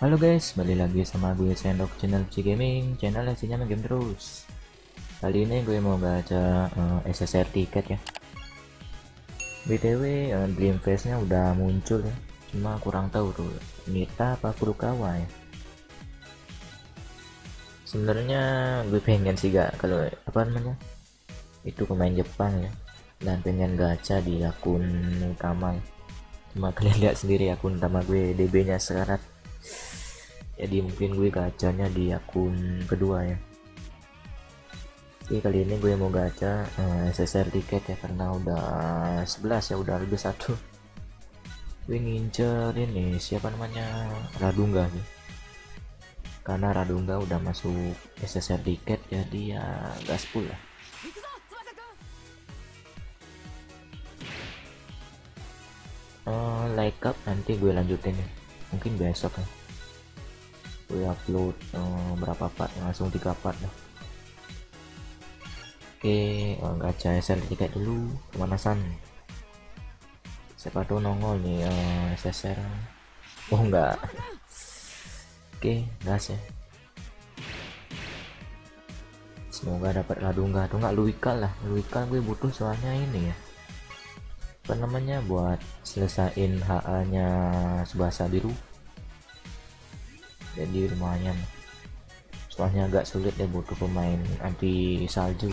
Halo guys, balik lagi sama gue Sendok channel PC Gaming, channel isinya main game terus. Kali ini gue mau baca SSR tiket ya. BTW Dream Face nya udah muncul ya, cuma kurang tahu tuh Nita apa Furukawa ya. Sebenarnya gue pengen sih gak kalau apa namanya itu pemain Jepang ya, dan pengen gacha di akun utama ya. Cuma kalian lihat sendiri akun utama gue DB nya sekarat, jadi mungkin gue gacanya di akun kedua ya. Oke, kali ini gue mau gacha SSR tiket ya, karena udah 11 ya, udah lebih satu. Gue ngincer ini siapa namanya, Radungga sih, karena Radungga udah masuk SSR tiket, jadi ya gaspol lah. Like up nanti gue lanjutin ya, mungkin besok ya gue upload berapa part, langsung 3 part lah. Oke, gacha SSR tiket dulu, pemanasan. Siapa tuh nongol nih SSR. Oh enggak. Oke, gas ya. Semoga dapat Radungga atau enggak Luika lah. Luika gue butuh soalnya ini ya, apa namanya, buat selesain HA nya Tsubasa biru, jadi lumayan, soalnya agak sulit ya, butuh pemain anti salju.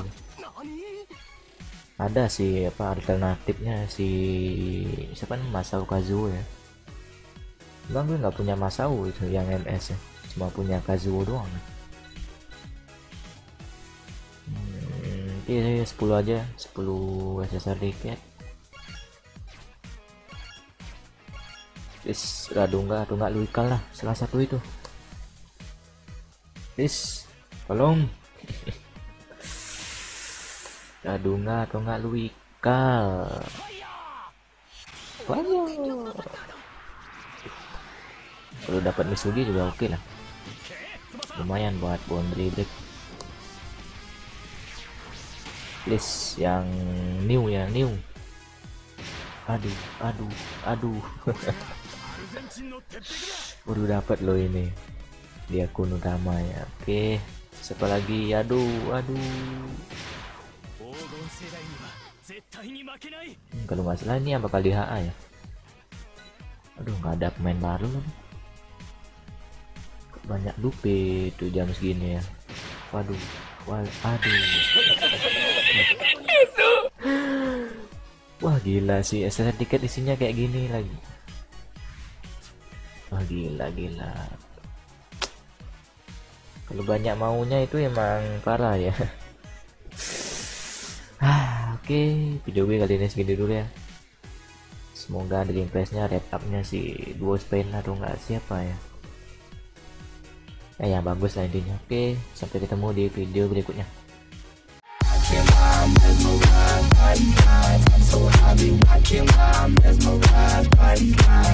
Ada sih apa alternatifnya, si siapa nih, Masao Kazuo ya. Bang, gue nggak punya Masao itu yang MS ya, cuma punya Kazuo doang. Oke, 10 aja, 10 SSR tiket. Radungga atau nggak Luika lah, salah satu itu. Tolong. Radungga atau nggak Luika. Kalau dapat Misugi juga oke lah, lumayan buat boundary break. Please yang new ya, new. Aduh. Udah dapat lo ini di akun utama ya. Oke, siapa lagi? Aduh. Kalau nggak salah ini apa kali HA ya. Aduh, nggak ada pemain baru lagi. Banyak dupe tuh jam segini ya. Aduh. Wah gila sih, SSR tiket isinya kayak gini lagi. Wah gila. Kalau banyak maunya itu emang parah ya. Oke, video gue kali ini segini dulu ya. Semoga dari impresnya red up-nya si duo Spain atau enggak siapa ya. Ya bagus lah intinya. Oke, sampai ketemu di video berikutnya. I'm so happy watching my mesmerized by